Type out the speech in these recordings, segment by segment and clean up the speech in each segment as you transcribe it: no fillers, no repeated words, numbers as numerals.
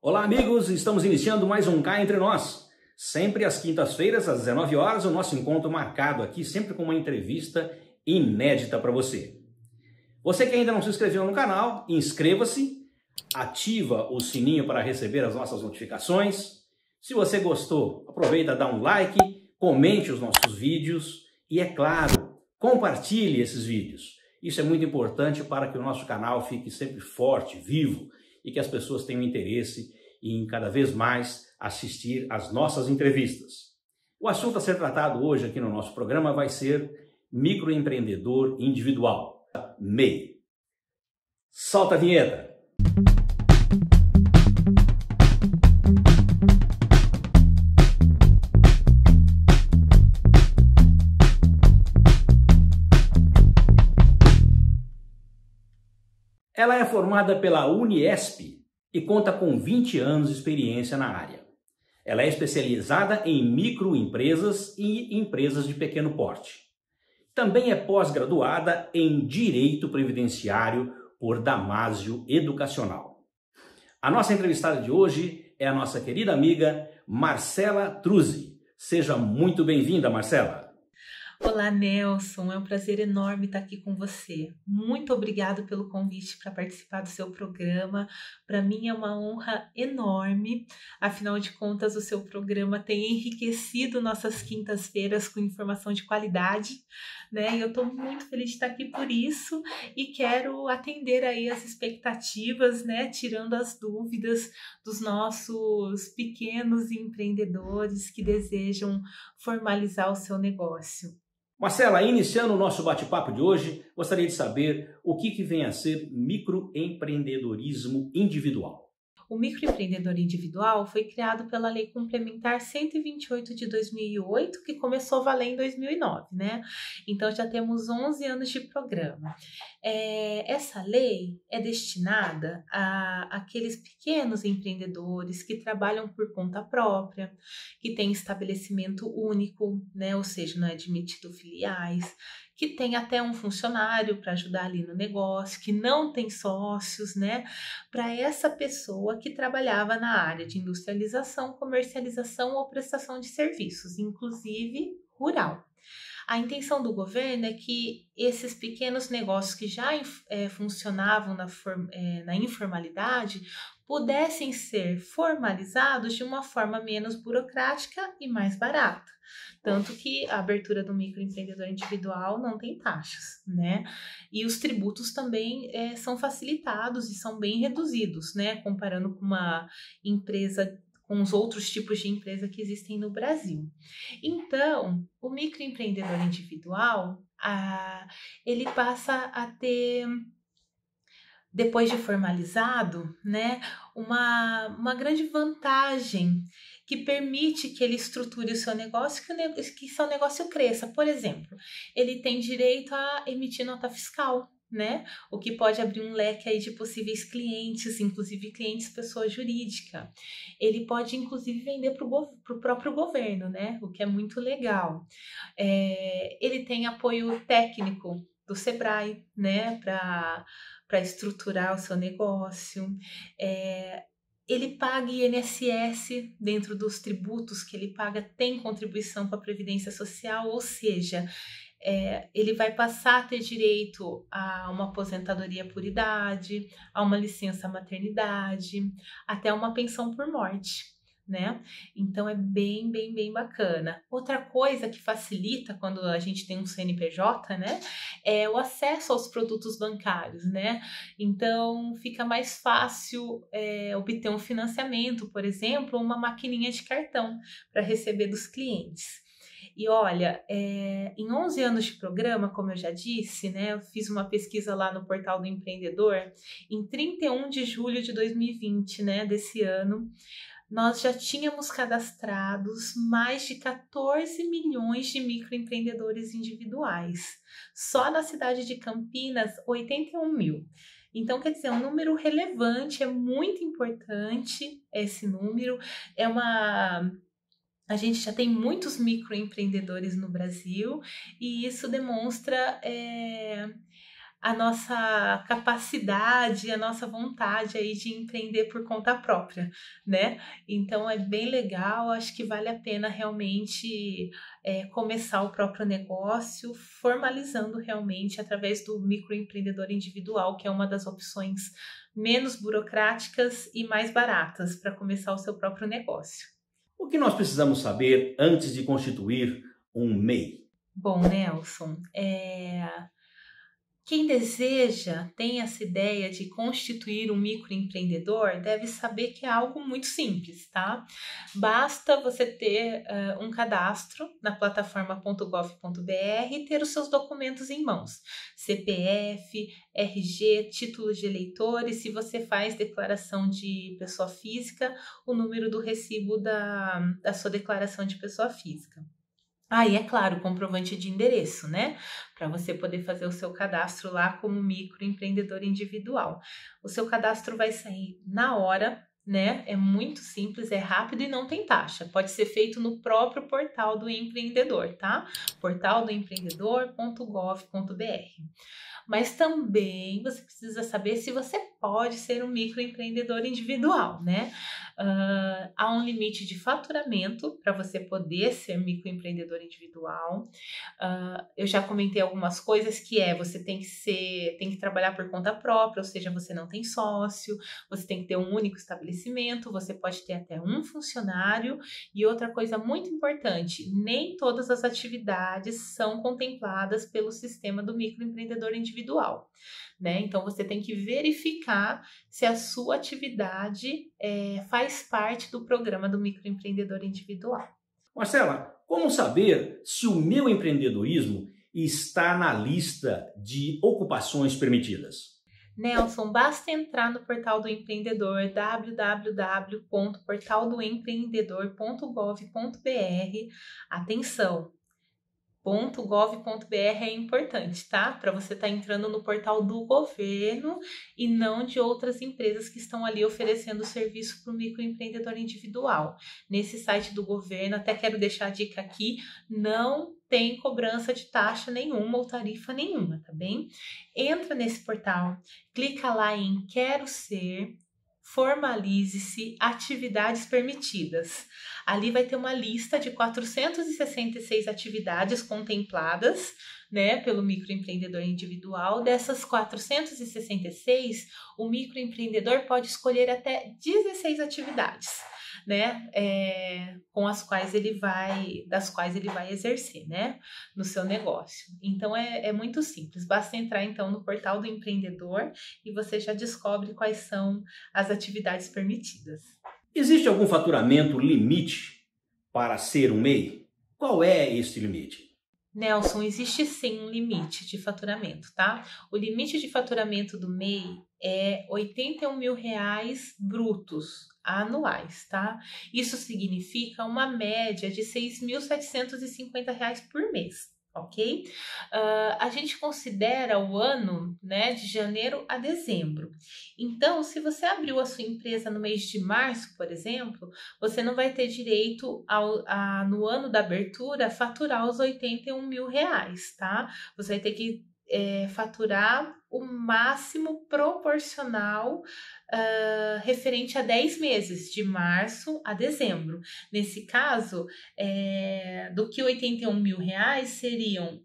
Olá, amigos! Estamos iniciando mais um Cá Entre Nós. Sempre às quintas-feiras, às 19 horas, o nosso encontro marcado aqui, sempre com uma entrevista inédita para você. Você que ainda não se inscreveu no canal, inscreva-se, ativa o sininho para receber as nossas notificações. Se você gostou, aproveita, dá um like, comente os nossos vídeos e, é claro, compartilhe esses vídeos. Isso é muito importante para que o nosso canal fique sempre forte, vivo, e que as pessoas tenham interesse em cada vez mais assistir às nossas entrevistas. O assunto a ser tratado hoje aqui no nosso programa vai ser microempreendedor individual, MEI. Solta a vinheta! Ela é formada pela Uniesp e conta com 20 anos de experiência na área. Ela é especializada em microempresas e empresas de pequeno porte. Também é pós-graduada em Direito Previdenciário por Damásio Educacional. A nossa entrevistada de hoje é a nossa querida amiga Marcela Truzzi. Seja muito bem-vinda, Marcela. Olá, Nelson, é um prazer enorme estar aqui com você. Muito obrigado pelo convite para participar do seu programa. Para mim é uma honra enorme, afinal de contas o seu programa tem enriquecido nossas quintas-feiras com informação de qualidade, né? E eu estou muito feliz de estar aqui por isso e quero atender aí as expectativas, né? Tirando as dúvidas dos nossos pequenos empreendedores que desejam formalizar o seu negócio. Marcela, iniciando o nosso bate-papo de hoje, gostaria de saber o que vem a ser microempreendedorismo individual. O microempreendedor individual foi criado pela Lei Complementar 128 de 2008, que começou a valer em 2009, né? Então já temos 11 anos de programa. Essa lei é destinada a aqueles pequenos empreendedores que trabalham por conta própria, que têm estabelecimento único, né? Ou seja, não é admitido filiais, que tem até um funcionário para ajudar ali no negócio, que não tem sócios, né? Para essa pessoa que trabalhava na área de industrialização, comercialização ou prestação de serviços, inclusive rural. A intenção do governo é que esses pequenos negócios que já funcionavam na informalidade pudessem ser formalizados de uma forma menos burocrática e mais barata. Tanto que a abertura do microempreendedor individual não tem taxas, né? E os tributos também são facilitados e são bem reduzidos, né? Comparando com uma empresa, com os outros tipos de empresa que existem no Brasil. Então, o microempreendedor individual, ele passa a ter, depois de formalizado, né, uma grande vantagem que permite que ele estruture o seu negócio, que seu negócio cresça. Por exemplo, ele tem direito a emitir nota fiscal, né? O que pode abrir um leque aí de possíveis clientes, inclusive clientes pessoa jurídica. Ele pode, inclusive, vender para o próprio governo, né? O que é muito legal. Ele tem apoio técnico do Sebrae, né? Para estruturar o seu negócio. Ele paga INSS dentro dos tributos que ele paga, tem contribuição para a Previdência Social, ou seja, ele vai passar a ter direito a uma aposentadoria por idade, a uma licença maternidade, até uma pensão por morte, né? Então é bem bacana. Outra coisa que facilita quando a gente tem um CNPJ, né, é o acesso aos produtos bancários, né? Então fica mais fácil obter um financiamento, por exemplo, uma maquininha de cartão para receber dos clientes. E olha, em 11 anos de programa, como eu já disse, né, eu fiz uma pesquisa lá no Portal do Empreendedor, em 31 de julho de 2020, né, desse ano, nós já tínhamos cadastrados mais de 14 milhões de microempreendedores individuais. Só na cidade de Campinas, 81 mil. Então, quer dizer, é um número relevante, é muito importante esse número. A gente já tem muitos microempreendedores no Brasil e isso demonstra a nossa capacidade, a nossa vontade aí de empreender por conta própria, né? Então é bem legal, acho que vale a pena realmente começar o próprio negócio, formalizando realmente através do microempreendedor individual, que é uma das opções menos burocráticas e mais baratas para começar o seu próprio negócio. O que nós precisamos saber antes de constituir um MEI? Bom, Nelson, quem deseja, tem essa ideia de constituir um microempreendedor, deve saber que é algo muito simples, tá? Basta você ter um cadastro na plataforma.gov.br e ter os seus documentos em mãos. CPF, RG, título de eleitor e, se você faz declaração de pessoa física, o número do recibo da sua declaração de pessoa física. E é claro, comprovante de endereço, né? Para você poder fazer o seu cadastro lá como microempreendedor individual. O seu cadastro vai sair na hora, né? É muito simples, é rápido e não tem taxa. Pode ser feito no próprio portal do empreendedor, tá? portaldoempreendedor.gov.br. Mas também você precisa saber se você pode ser um microempreendedor individual, né? Há um limite de faturamento para você poder ser microempreendedor individual. Eu já comentei algumas coisas que você tem que trabalhar por conta própria, ou seja, você não tem sócio, você tem que ter um único estabelecimento, você pode ter até um funcionário. E outra coisa muito importante, nem todas as atividades são contempladas pelo sistema do microempreendedor individual, né? Então você tem que verificar se a sua atividade faz parte do programa do microempreendedor individual. Marcela, como saber se o meu empreendedorismo está na lista de ocupações permitidas? Nelson, basta entrar no portal do empreendedor, www.portaldoempreendedor.gov.br. Atenção! .gov.br é importante, tá? Para você estar entrando no portal do governo e não de outras empresas que estão ali oferecendo serviço para o microempreendedor individual. Nesse site do governo, até quero deixar a dica aqui, não tem cobrança de taxa nenhuma ou tarifa nenhuma, tá bem? Entra nesse portal, clica lá em Quero Ser, formalize-se, atividades permitidas. Ali vai ter uma lista de 466 atividades contempladas, né, pelo microempreendedor individual. Dessas 466, o microempreendedor pode escolher até 16 atividades, né, das quais ele vai exercer, né, no seu negócio. Então é muito simples, basta entrar então no portal do empreendedor e você já descobre quais são as atividades permitidas. Existe algum faturamento limite para ser um MEI? Qual é esse limite? Nelson, existe sim um limite de faturamento, tá? O limite de faturamento do MEI é R$81 mil brutos anuais, tá? Isso significa uma média de R$6.750 por mês. Ok? A gente considera o ano, né, de janeiro a dezembro. Então, se você abriu a sua empresa no mês de março, por exemplo, você não vai ter direito no ano da abertura faturar os R$81 mil, tá? Você vai ter que faturar o máximo proporcional referente a 10 meses, de março a dezembro. Nesse caso, do que R$81 mil seriam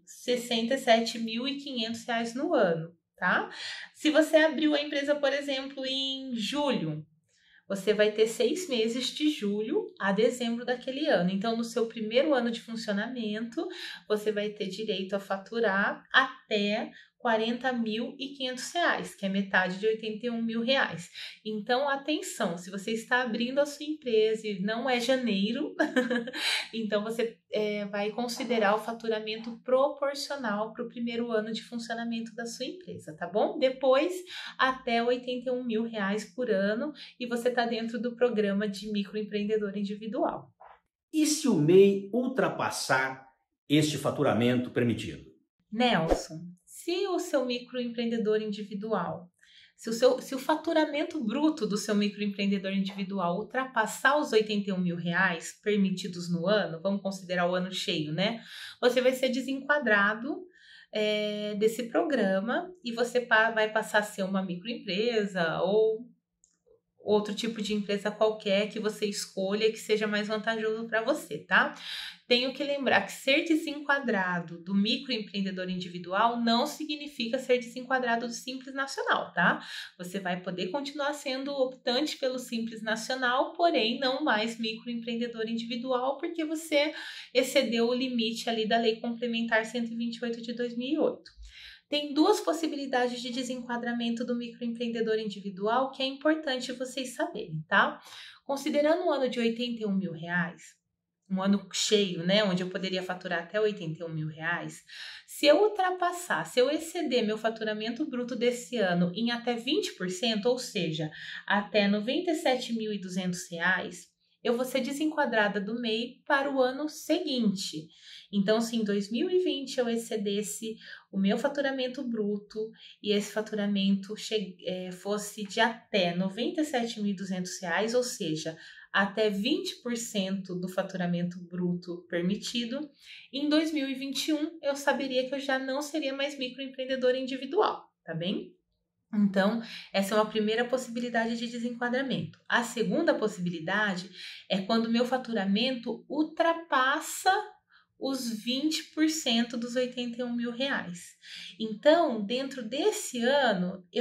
R$67.500 no ano, tá? Se você abriu a empresa, por exemplo, em julho, você vai ter 6 meses de julho a dezembro daquele ano. Então, no seu primeiro ano de funcionamento, você vai ter direito a faturar até R$40.500, que é metade de R$81 mil. Então, atenção, se você está abrindo a sua empresa e não é janeiro, então você vai considerar o faturamento proporcional para o primeiro ano de funcionamento da sua empresa, tá bom? Depois, até R$81 mil por ano, e você está dentro do programa de microempreendedor individual. E se o MEI ultrapassar este faturamento permitido? Nelson, se o seu microempreendedor individual, se o faturamento bruto do seu microempreendedor individual ultrapassar os R$81 mil permitidos no ano, vamos considerar o ano cheio, né? Você vai ser desenquadrado desse programa e você vai passar a ser uma microempresa ou outro tipo de empresa qualquer que você escolha que seja mais vantajoso para você, tá? Tenho que lembrar que ser desenquadrado do microempreendedor individual não significa ser desenquadrado do Simples Nacional, tá? Você vai poder continuar sendo optante pelo Simples Nacional, porém não mais microempreendedor individual, porque você excedeu o limite ali da Lei Complementar 128 de 2008. Tem duas possibilidades de desenquadramento do microempreendedor individual que é importante vocês saberem, tá? Considerando um ano de R$81 mil, um ano cheio, né, onde eu poderia faturar até R$81 mil, se eu exceder meu faturamento bruto desse ano em até 20%, ou seja, até R$97.200, eu vou ser desenquadrada do MEI para o ano seguinte. Então, se em 2020 eu excedesse o meu faturamento bruto e esse faturamento fosse de até R$97.200, ou seja, até 20% do faturamento bruto permitido, em 2021 eu saberia que eu já não seria mais microempreendedora individual, tá bem? Então, essa é uma primeira possibilidade de desenquadramento. A segunda possibilidade é quando o meu faturamento ultrapassa os 20% dos R$81 mil. Então, dentro desse ano, eu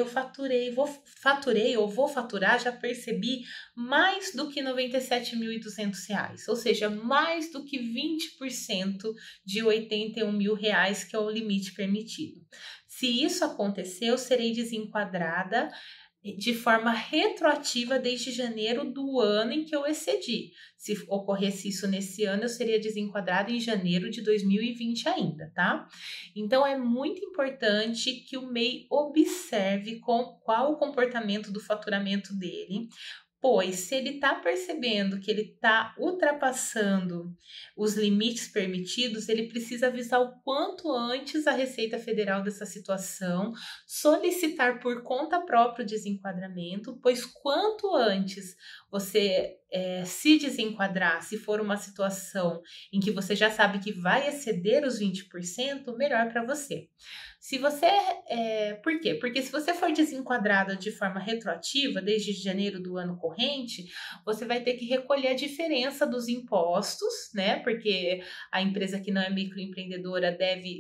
vou faturar, já percebi, mais do que R$97.200, ou seja, mais do que 20% de R$81 mil, que é o limite permitido. Se isso acontecer, eu serei desenquadrada de forma retroativa desde janeiro do ano em que eu excedi. Se ocorresse isso nesse ano, eu seria desenquadrada em janeiro de 2020 ainda, tá? Então, é muito importante que o MEI observe qual o comportamento do faturamento dele, pois se ele está percebendo que ele está ultrapassando os limites permitidos, ele precisa avisar o quanto antes a Receita Federal dessa situação, solicitar por conta própria o desenquadramento, pois quanto antes você se desenquadrar, se for uma situação em que você já sabe que vai exceder os 20%, melhor para você. Por quê? Porque se você for desenquadrado de forma retroativa, desde janeiro do ano corrente, você vai ter que recolher a diferença dos impostos, né? Porque a empresa que não é microempreendedora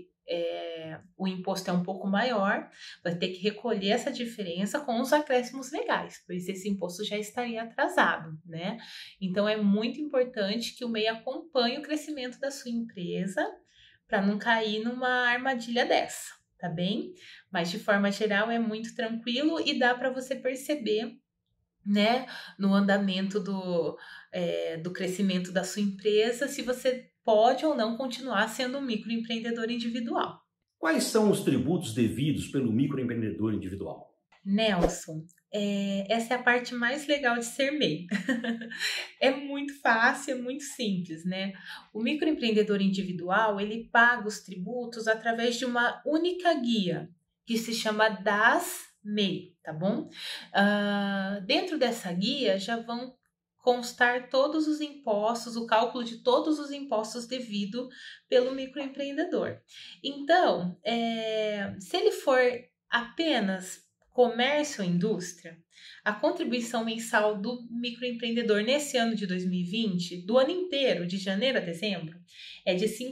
o imposto é um pouco maior, vai ter que recolher essa diferença com os acréscimos legais, pois esse imposto já estaria atrasado, né? Então, é muito importante que o MEI acompanhe o crescimento da sua empresa para não cair numa armadilha dessa. Tá bem? Mas de forma geral é muito tranquilo e dá para você perceber, né, no andamento do crescimento da sua empresa, se você pode ou não continuar sendo um microempreendedor individual. Quais são os tributos devidos pelo microempreendedor individual? Nelson, essa é a parte mais legal de ser MEI. É muito fácil, é muito simples, né? O microempreendedor individual, ele paga os tributos através de uma única guia, que se chama DAS-MEI, tá bom? Dentro dessa guia já vão constar todos os impostos, o cálculo de todos os impostos devido pelo microempreendedor. Então, se ele for apenas comércio ou indústria, a contribuição mensal do microempreendedor nesse ano de 2020, do ano inteiro, de janeiro a dezembro, é de R$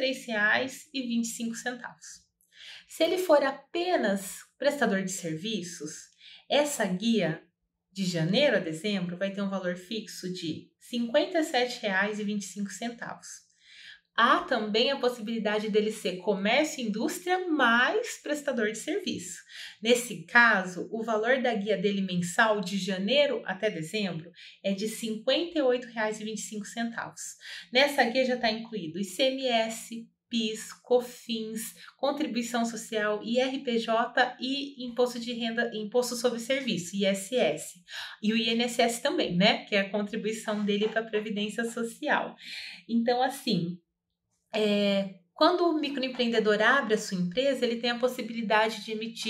53,25. Se ele for apenas prestador de serviços, essa guia de janeiro a dezembro vai ter um valor fixo de R$ 57,25. Há também a possibilidade dele ser comércio e indústria mais prestador de serviço. Nesse caso, o valor da guia dele mensal de janeiro até dezembro é de R$ 58,25. Nessa guia já está incluído ICMS, PIS, COFINS, contribuição social, IRPJ e imposto de renda, imposto sobre serviço, ISS. E o INSS também, né? Que é a contribuição dele para a Previdência Social. Então, assim, quando o microempreendedor abre a sua empresa, ele tem a possibilidade de emitir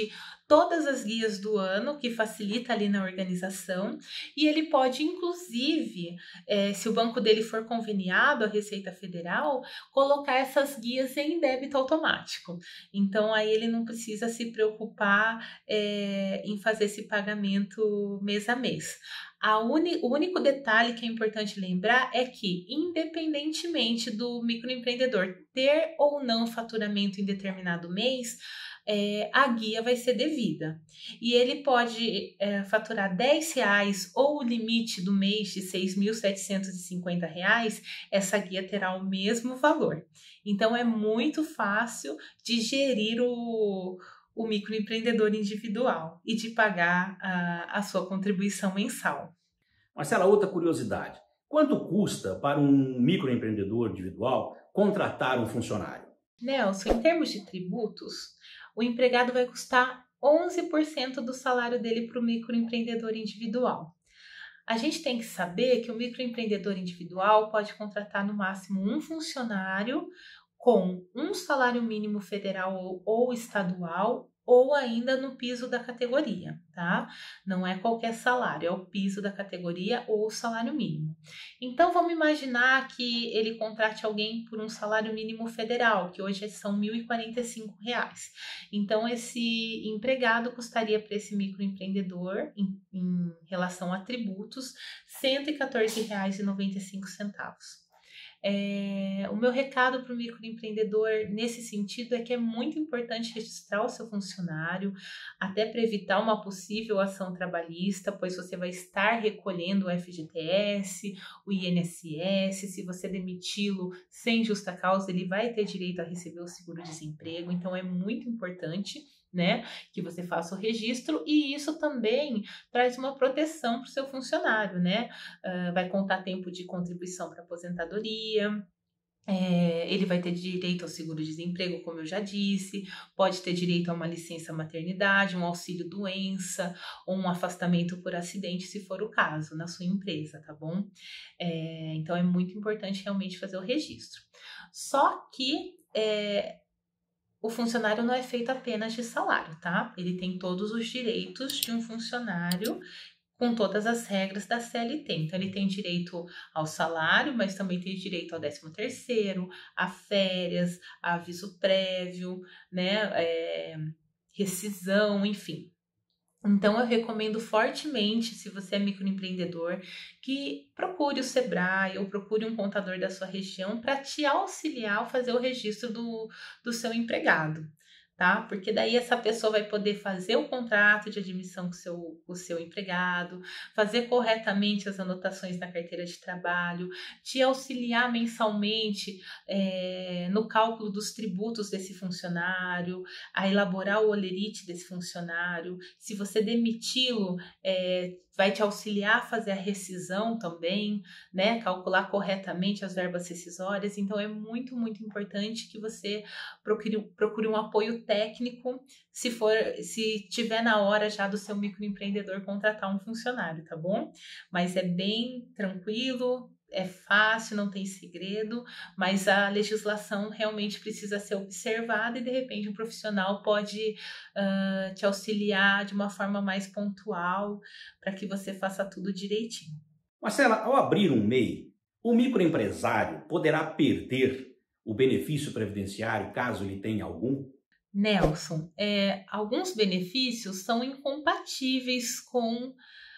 todas as guias do ano, que facilita ali na organização, e ele pode, inclusive, se o banco dele for conveniado à Receita Federal, colocar essas guias em débito automático. Então, aí ele não precisa se preocupar em fazer esse pagamento mês a mês. O único detalhe que é importante lembrar é que, independentemente do microempreendedor ter ou não faturamento em determinado mês, a guia vai ser devida. E ele pode faturar R$10 ou o limite do mês de R$6.750, essa guia terá o mesmo valor. Então, é muito fácil de gerir o microempreendedor individual e de pagar a sua contribuição mensal. Marcela, outra curiosidade. Quanto custa para um microempreendedor individual contratar um funcionário? Nelson, em termos de tributos, o empregado vai custar 11% do salário dele para o microempreendedor individual. A gente tem que saber que o microempreendedor individual pode contratar no máximo um funcionário com um salário mínimo federal ou estadual, ou ainda no piso da categoria, tá? Não é qualquer salário, é o piso da categoria ou o salário mínimo. Então, vamos imaginar que ele contrate alguém por um salário mínimo federal, que hoje são R$1.045. Então, esse empregado custaria para esse microempreendedor, em relação a tributos, R$114,95. O meu recado para o microempreendedor nesse sentido é que é muito importante registrar o seu funcionário, até para evitar uma possível ação trabalhista, pois você vai estar recolhendo o FGTS, o INSS. Se você demiti-lo sem justa causa, ele vai ter direito a receber o seguro-desemprego. Então, é muito importante, né, que você faça o registro, e isso também traz uma proteção para o seu funcionário, né? Vai contar tempo de contribuição para aposentadoria. Ele vai ter direito ao seguro-desemprego, como eu já disse, pode ter direito a uma licença maternidade, um auxílio-doença, ou um afastamento por acidente, se for o caso, na sua empresa, tá bom? Então, é muito importante realmente fazer o registro. Só que o funcionário não é feito apenas de salário, tá? Ele tem todos os direitos de um funcionário com todas as regras da CLT. Então, ele tem direito ao salário, mas também tem direito ao 13º, a férias, a aviso prévio, né? Rescisão, enfim. Então, eu recomendo fortemente, se você é microempreendedor, que procure o Sebrae ou procure um contador da sua região para te auxiliar a fazer o registro do seu empregado, tá? Porque daí essa pessoa vai poder fazer o contrato de admissão com o seu empregado, fazer corretamente as anotações na carteira de trabalho, te auxiliar mensalmente no cálculo dos tributos desse funcionário, a elaborar o holerite desse funcionário. Se você demiti-lo, vai te auxiliar a fazer a rescisão também, né? Calcular corretamente as verbas rescisórias. Então, é muito, muito importante que você procure um apoio técnico se tiver na hora já do seu microempreendedor contratar um funcionário, tá bom? Mas é bem tranquilo, é fácil, não tem segredo, mas a legislação realmente precisa ser observada e, de repente, um profissional pode te auxiliar de uma forma mais pontual para que você faça tudo direitinho. Marcela, ao abrir um MEI, o microempresário poderá perder o benefício previdenciário caso ele tenha algum? Nelson, alguns benefícios são incompatíveis com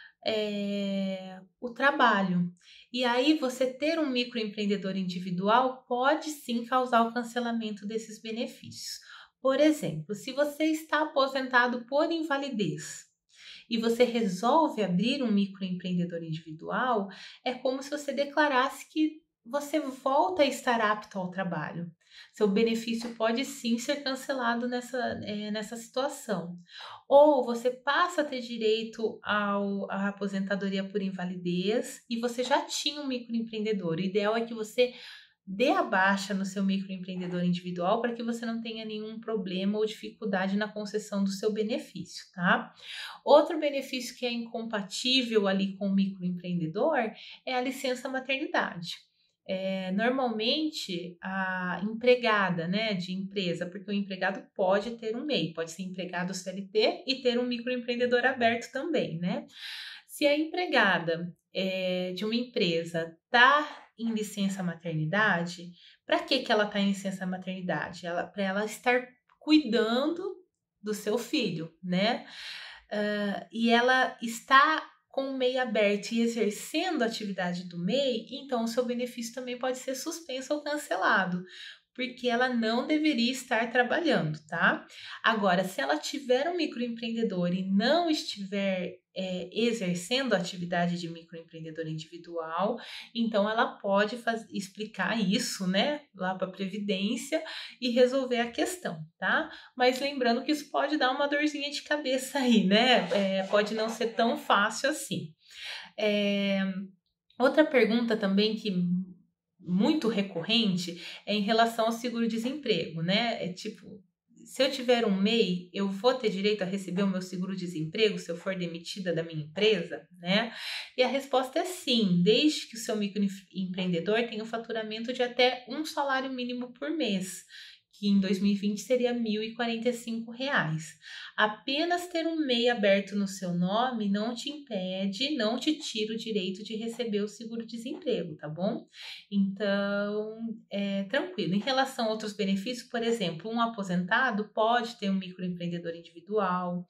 o trabalho. E aí, você ter um microempreendedor individual pode sim causar o cancelamento desses benefícios. Por exemplo, se você está aposentado por invalidez e você resolve abrir um microempreendedor individual, é como se você declarasse que você volta a estar apto ao trabalho. Seu benefício pode sim ser cancelado nessa situação. Ou você passa a ter direito à aposentadoria por invalidez e você já tinha um microempreendedor. O ideal é que você dê a baixa no seu microempreendedor individual para que você não tenha nenhum problema ou dificuldade na concessão do seu benefício, tá? Outro benefício que é incompatível ali com o microempreendedor é a licença maternidade. normalmente a empregada, né, de empresa, porque o empregado pode ter um MEI, pode ser empregado CLT e ter um microempreendedor aberto também, né? Se a empregada de uma empresa está em licença maternidade, para que ela está em licença maternidade? Para ela estar cuidando do seu filho, né? E ela está com o MEI aberto e exercendo a atividade do MEI, então o seu benefício também pode ser suspenso ou cancelado, porque ela não deveria estar trabalhando, tá? Agora, se ela tiver um microempreendedor e não estiver exercendo a atividade de microempreendedor individual, então ela pode explicar isso, né, lá para a Previdência e resolver a questão, tá? Mas lembrando que isso pode dar uma dorzinha de cabeça aí, né? Pode não ser tão fácil assim. Outra pergunta também que muito recorrente é em relação ao seguro-desemprego, né? Se eu tiver um MEI, eu vou ter direito a receber o meu seguro-desemprego se eu for demitida da minha empresa, né? E a resposta é sim, desde que o seu microempreendedor tenha um faturamento de até um salário mínimo por mês, que em 2020 seria R$ 1.045. Apenas ter um MEI aberto no seu nome não te impede, não te tira o direito de receber o seguro-desemprego, tá bom? Então, tranquilo. Em relação a outros benefícios, por exemplo, um aposentado pode ter um microempreendedor individual,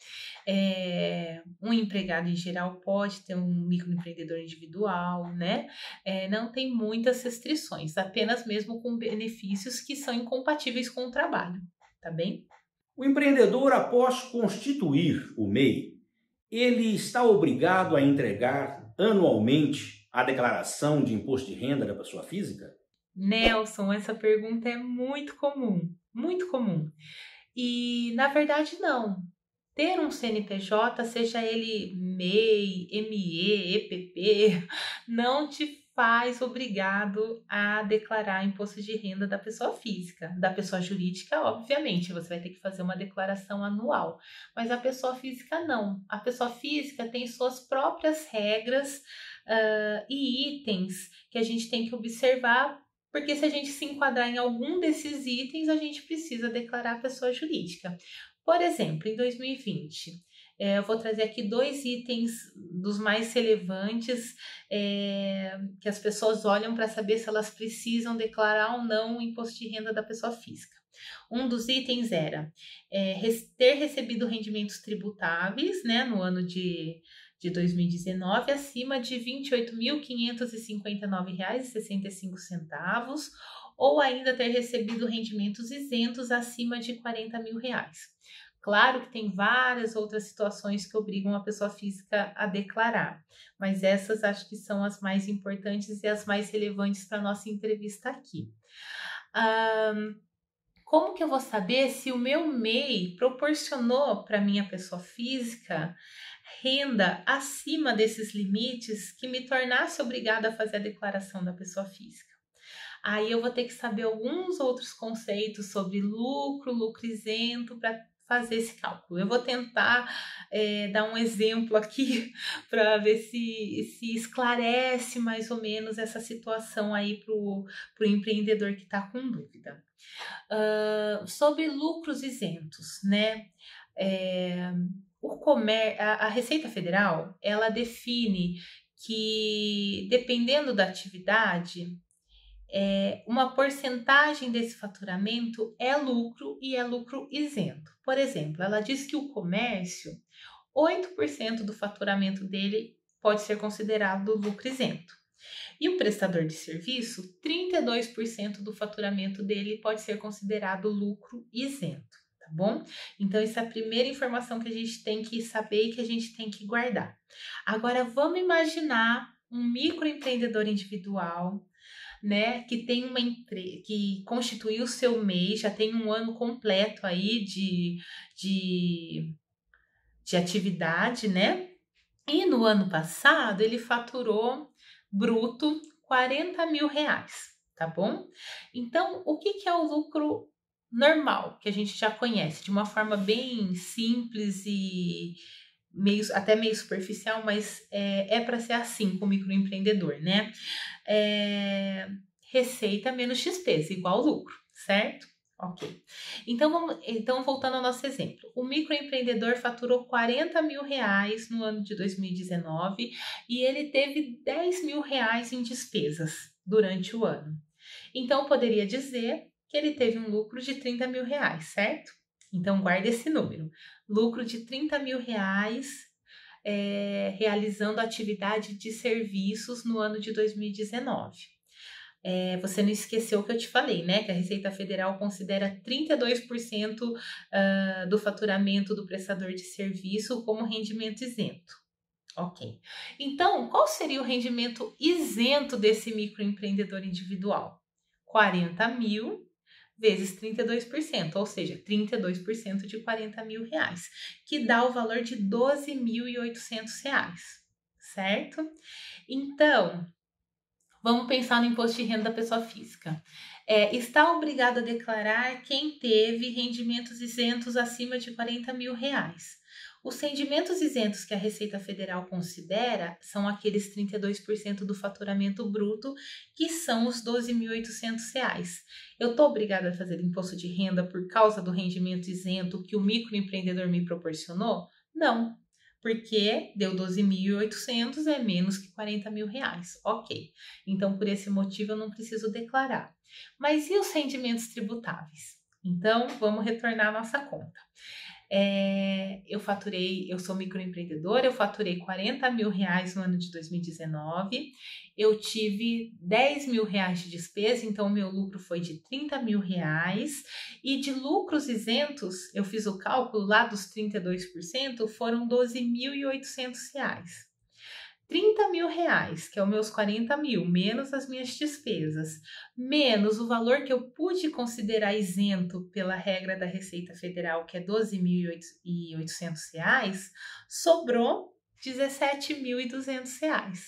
um empregado em geral pode ter um microempreendedor individual, né? Não tem muitas restrições, apenas mesmo com benefícios que são incompatíveis com o trabalho, tá bem? O empreendedor, após constituir o MEI, ele está obrigado a entregar anualmente a declaração de imposto de renda da pessoa física? Nelson, essa pergunta é muito comum, muito comum. E, na verdade, não. Ter um CNPJ, seja ele MEI, ME, EPP, não te faz obrigado a declarar imposto de renda da pessoa física. Da pessoa jurídica, obviamente, você vai ter que fazer uma declaração anual, mas a pessoa física não. A pessoa física tem suas próprias regras e itens que a gente tem que observar, porque se a gente se enquadrar em algum desses itens, a gente precisa declarar a pessoa jurídica. Por exemplo, em 2020, eu vou trazer aqui 2 itens dos mais relevantes que as pessoas olham para saber se elas precisam declarar ou não o imposto de renda da pessoa física. Um dos itens era ter recebido rendimentos tributáveis, né, no ano de 2019 acima de R$ 28.559,65 ou ainda ter recebido rendimentos isentos acima de R$ 40.000. Claro que tem várias outras situações que obrigam a pessoa física a declarar, mas essas acho que são as mais importantes e as mais relevantes para a nossa entrevista aqui. Como que eu vou saber se o meu MEI proporcionou para minha pessoa física renda acima desses limites que me tornasse obrigada a fazer a declaração da pessoa física? Aí eu vou ter que saber alguns outros conceitos sobre lucro, lucro isento para fazer esse cálculo. Eu vou tentar dar um exemplo aqui para ver se esclarece mais ou menos essa situação aí para o empreendedor que está com dúvida. Sobre lucros isentos, né? A Receita Federal, ela define que, dependendo da atividade, uma porcentagem desse faturamento é lucro e é lucro isento. Por exemplo, ela diz que o comércio, 8% do faturamento dele pode ser considerado lucro isento. E o prestador de serviço, 32% do faturamento dele pode ser considerado lucro isento, tá bom? Então, essa é a primeira informação que a gente tem que saber e que a gente tem que guardar. Agora, vamos imaginar um microempreendedor individual, né, que tem uma empresa, que constituiu o seu MEI, já tem um ano completo aí de atividade, né? E no ano passado ele faturou bruto R$ 40.000, tá bom? Então, o que é o lucro normal, que a gente já conhece, de uma forma bem simples e até meio superficial, mas é para ser assim com o microempreendedor, né? receita menos despesa, igual lucro, certo? Ok. Então, voltando ao nosso exemplo. O microempreendedor faturou R$40 mil no ano de 2019 e ele teve R$10 mil em despesas durante o ano. Então, poderia dizer que ele teve um lucro de R$30 mil, certo? Então, guarde esse número. Lucro de R$30 mil realizando atividade de serviços no ano de 2019. Você não esqueceu o que eu te falei, né? Que a Receita Federal considera 32% do faturamento do prestador de serviço como rendimento isento. Ok. Então, qual seria o rendimento isento desse microempreendedor individual? 40 mil vezes 32%, ou seja, 32% de R$40 mil, que dá o valor de R$12.800, certo? Então, vamos pensar no imposto de renda da pessoa física. Está obrigado a declarar quem teve rendimentos isentos acima de R$40 mil. Os rendimentos isentos que a Receita Federal considera são aqueles 32% do faturamento bruto, que são os R$12.800. Eu estou obrigada a fazer imposto de renda por causa do rendimento isento que o microempreendedor me proporcionou? Não, porque deu 12.800 é menos que R$40 mil. Ok, então por esse motivo eu não preciso declarar. Mas e os rendimentos tributáveis? Então, vamos retornar à nossa conta. Eu sou microempreendedora, eu faturei R$40 mil no ano de 2019, eu tive R$10 mil de despesa, então o meu lucro foi de R$30 mil, e de lucros isentos, eu fiz o cálculo lá dos 32%, foram R$12.800. R$30 mil, que é os meus 40 mil, menos as minhas despesas, menos o valor que eu pude considerar isento pela regra da Receita Federal, que é R$12.800, sobrou R$17.200.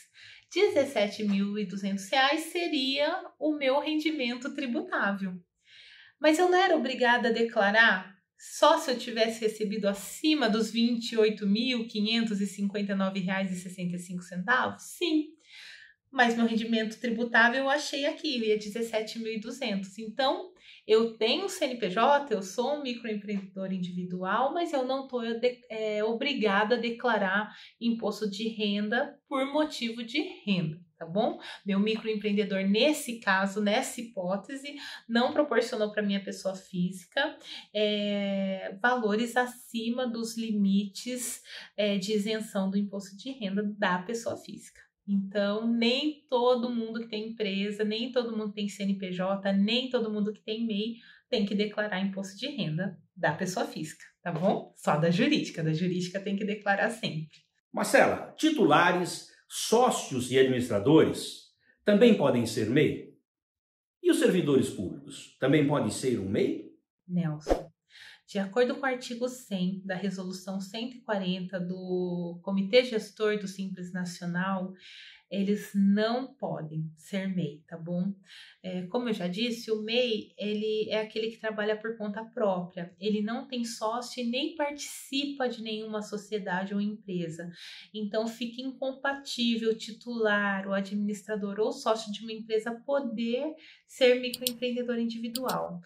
R$17.200 seria o meu rendimento tributável. Mas eu não era obrigada a declarar só se eu tivesse recebido acima dos R$ 28.559,65? Sim, mas meu rendimento tributável eu achei aqui, ele é 17.200. Então, eu tenho CNPJ, eu sou um microempreendedor individual, mas eu não estou obrigada a declarar imposto de renda por motivo de renda. Tá bom? Meu microempreendedor, nesse caso, nessa hipótese, não proporcionou para minha pessoa física valores acima dos limites de isenção do imposto de renda da pessoa física. Então, nem todo mundo que tem empresa, nem todo mundo que tem CNPJ, nem todo mundo que tem MEI tem que declarar imposto de renda da pessoa física, tá bom? Só da jurídica tem que declarar sempre. Marcela, titulares, sócios e administradores também podem ser MEI? E os servidores públicos também podem ser um MEI? Nelson, de acordo com o artigo 100 da Resolução 140 do Comitê Gestor do Simples Nacional, eles não podem ser MEI, tá bom? Como eu já disse, o MEI, ele é aquele que trabalha por conta própria. Ele não tem sócio e nem participa de nenhuma sociedade ou empresa. Então, fica incompatível o titular, o administrador ou sócio de uma empresa poder ser microempreendedor individual.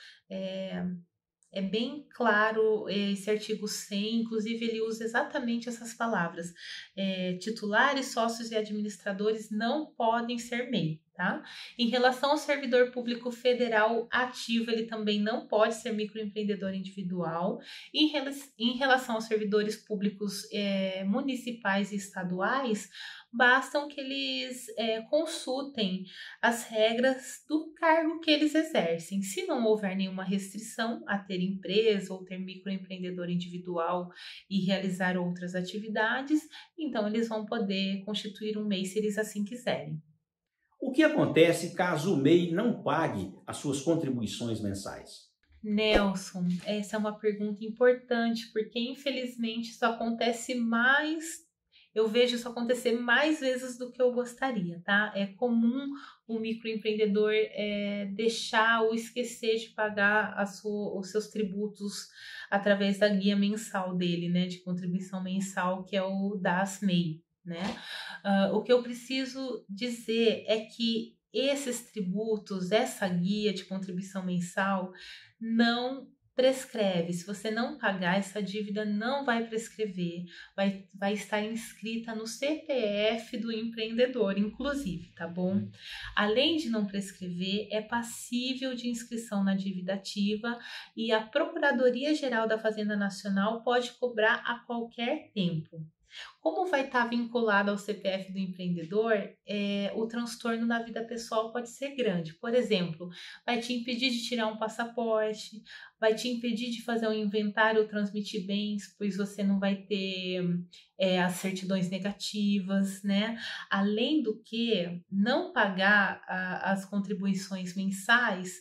É bem claro esse artigo 100, inclusive ele usa exatamente essas palavras. Titulares, sócios e administradores não podem ser MEI, tá? Em relação ao servidor público federal ativo, ele também não pode ser microempreendedor individual. Em relação aos servidores públicos municipais e estaduais, bastam que eles consultem as regras do cargo que eles exercem. Se não houver nenhuma restrição a ter empresa ou ter microempreendedor individual e realizar outras atividades, então eles vão poder constituir um MEI se eles assim quiserem. O que acontece caso o MEI não pague as suas contribuições mensais? Nelson, essa é uma pergunta importante, porque infelizmente isso acontece mais. Eu vejo isso acontecer mais vezes do que eu gostaria, tá? É comum o microempreendedor deixar ou esquecer de pagar os seus tributos através da guia mensal dele, né? De contribuição mensal, que é o DAS-MEI, né? O que eu preciso dizer é que esses tributos, essa guia de contribuição mensal não prescreve. Se você não pagar, essa dívida não vai prescrever, vai estar inscrita no CPF do empreendedor, inclusive, tá bom? Além de não prescrever, é passível de inscrição na dívida ativa e a Procuradoria-Geral da Fazenda Nacional pode cobrar a qualquer tempo. Como vai estar vinculado ao CPF do empreendedor, o transtorno na vida pessoal pode ser grande. Por exemplo, vai te impedir de tirar um passaporte, vai te impedir de fazer um inventário ou transmitir bens, pois você não vai ter as certidões negativas, né? Além do que, não pagar as contribuições mensais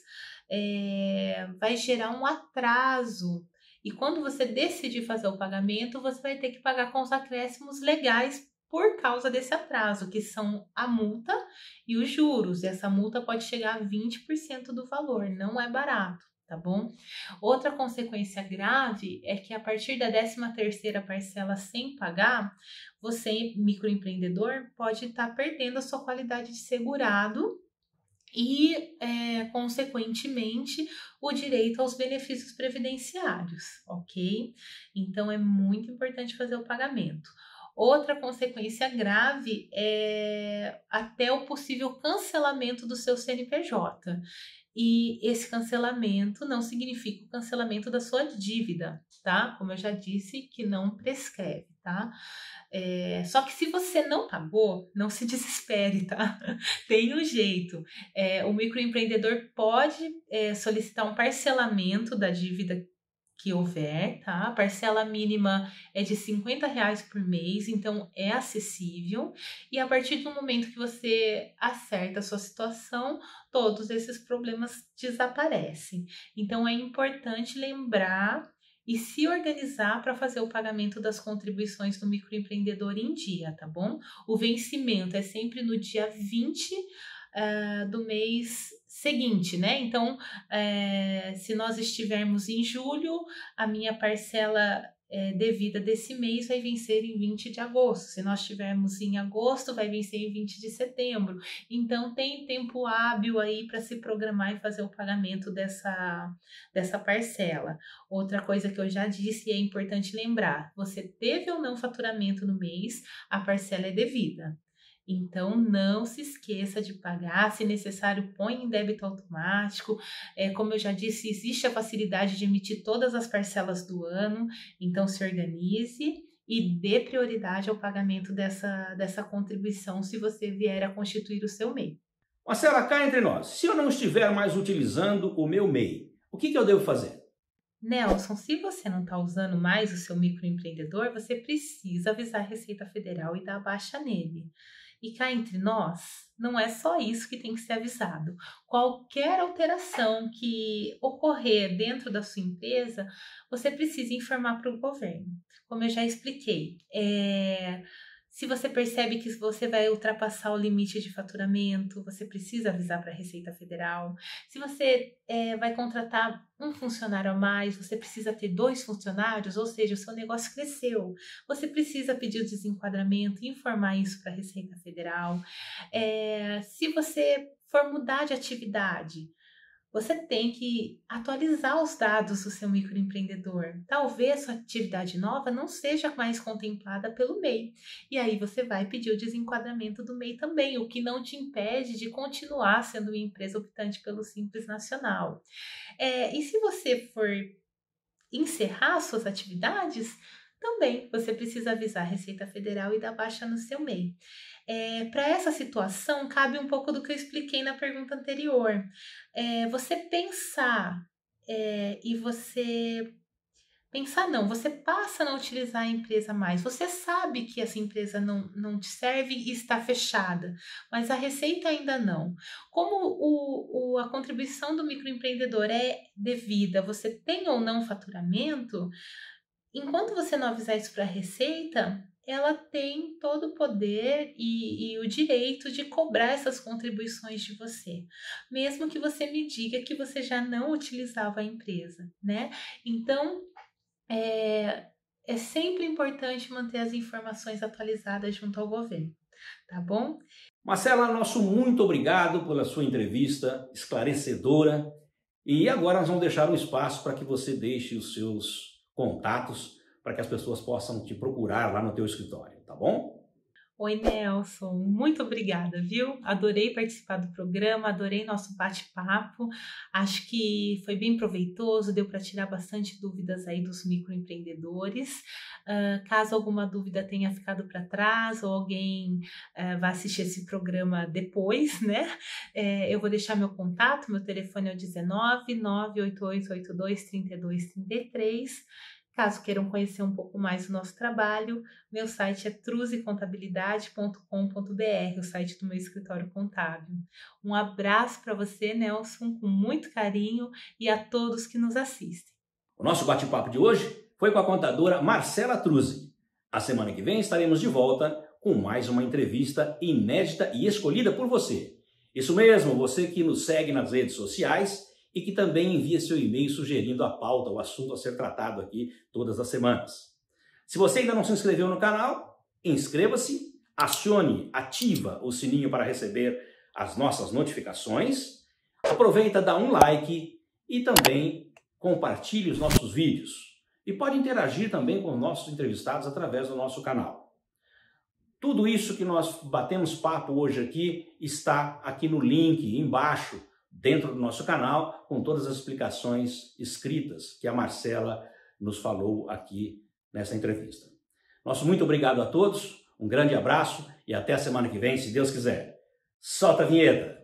vai gerar um atraso. E quando você decidir fazer o pagamento, você vai ter que pagar com os acréscimos legais por causa desse atraso, que são a multa e os juros. E essa multa pode chegar a 20% do valor, não é barato, tá bom? Outra consequência grave é que a partir da 13ª parcela sem pagar, você, microempreendedor, pode estar perdendo a sua qualidade de segurado e, consequentemente, o direito aos benefícios previdenciários, ok? Então, é muito importante fazer o pagamento. Outra consequência grave é até o possível cancelamento do seu CNPJ. E esse cancelamento não significa o cancelamento da sua dívida, tá? Como eu já disse, que não prescreve, tá? Só que se você não pagou, não se desespere, tá? Tem um jeito. O microempreendedor pode solicitar um parcelamento da dívida que houver, tá? A parcela mínima é de R$50 por mês, então é acessível. E a partir do momento que você acerta a sua situação, todos esses problemas desaparecem. Então é importante lembrar e se organizar para fazer o pagamento das contribuições do microempreendedor em dia, tá bom? O vencimento é sempre no dia 20 do mês seguinte, né? Então, se nós estivermos em julho, a minha parcela devida desse mês vai vencer em 20 de agosto. Se nós estivermos em agosto, vai vencer em 20 de setembro. Então, tem tempo hábil aí para se programar e fazer o pagamento dessa parcela. Outra coisa que eu já disse e é importante lembrar, você teve ou não faturamento no mês, a parcela é devida. Então, não se esqueça de pagar, se necessário, põe em débito automático. Como eu já disse, existe a facilidade de emitir todas as parcelas do ano, então se organize e dê prioridade ao pagamento dessa contribuição se você vier a constituir o seu MEI. Marcela, cá entre nós, se eu não estiver mais utilizando o meu MEI, o que eu devo fazer? Nelson, se você não está usando mais o seu microempreendedor, você precisa avisar a Receita Federal e dar baixa nele. E cá entre nós, não é só isso que tem que ser avisado. Qualquer alteração que ocorrer dentro da sua empresa, você precisa informar para o governo. Como eu já expliquei, se você percebe que você vai ultrapassar o limite de faturamento, você precisa avisar para a Receita Federal. Se você vai contratar um funcionário a mais, você precisa ter 2 funcionários, ou seja, o seu negócio cresceu. Você precisa pedir o desenquadramento e informar isso para a Receita Federal. Se você for mudar de atividade, você tem que atualizar os dados do seu microempreendedor. Talvez sua atividade nova não seja mais contemplada pelo MEI. E aí você vai pedir o desenquadramento do MEI também, o que não te impede de continuar sendo uma empresa optante pelo Simples Nacional. E se você for encerrar suas atividades, também você precisa avisar a Receita Federal e dar baixa no seu MEI. Para essa situação, cabe um pouco do que eu expliquei na pergunta anterior. Você pensar e você... Pensar não, você passa a não utilizar a empresa mais. Você sabe que essa empresa não te serve e está fechada, mas a Receita ainda não. Como a contribuição do microempreendedor é devida, você tem ou não faturamento, enquanto você não avisar isso para a Receita, ela tem todo o poder e o direito de cobrar essas contribuições de você, mesmo que você me diga que você já não utilizava a empresa, né? Então, é sempre importante manter as informações atualizadas junto ao governo, tá bom? Marcela, nosso muito obrigado pela sua entrevista esclarecedora. E agora nós vamos deixar um espaço para que você deixe os seus contatos para que as pessoas possam te procurar lá no teu escritório, tá bom? Oi, Nelson, muito obrigada, viu? Adorei participar do programa, adorei nosso bate-papo. Acho que foi bem proveitoso, deu para tirar bastante dúvidas aí dos microempreendedores. Caso alguma dúvida tenha ficado para trás ou alguém vá assistir esse programa depois, né? Eu vou deixar meu contato, meu telefone é o 19 98882 3233. Caso queiram conhecer um pouco mais do nosso trabalho, meu site é truzecontabilidade.com.br, o site do meu escritório contábil. Um abraço para você, Nelson, com muito carinho, e a todos que nos assistem. O nosso bate-papo de hoje foi com a contadora Marcela Truzzi. A semana que vem estaremos de volta com mais uma entrevista inédita e escolhida por você. Isso mesmo, você que nos segue nas redes sociais e que também envia seu e-mail sugerindo a pauta, o assunto a ser tratado aqui todas as semanas. Se você ainda não se inscreveu no canal, inscreva-se, ativa o sininho para receber as nossas notificações, aproveita, dá um like e também compartilhe os nossos vídeos. E pode interagir também com os nossos entrevistados através do nosso canal. Tudo isso que nós batemos papo hoje aqui está aqui no link embaixo, dentro do nosso canal, com todas as explicações escritas que a Marcela nos falou aqui nessa entrevista. Nosso muito obrigado a todos, um grande abraço e até a semana que vem, se Deus quiser. Solta a vinheta!